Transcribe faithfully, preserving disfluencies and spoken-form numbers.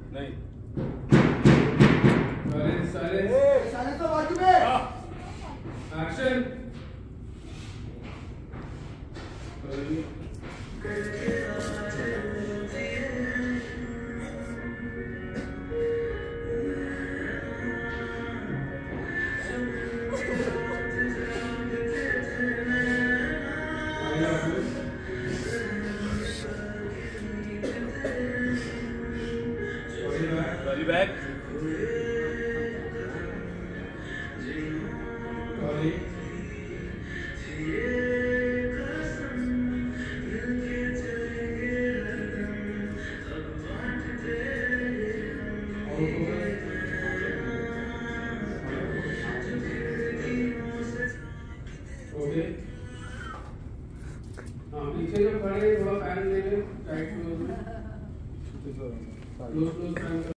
नहीं silence silence silence तो बाजू में action Body back. Body. Okay हाँ पीछे जो खड़े थोड़ा पैन ले लो टाइट क्लोज में क्लोज क्लोज पैन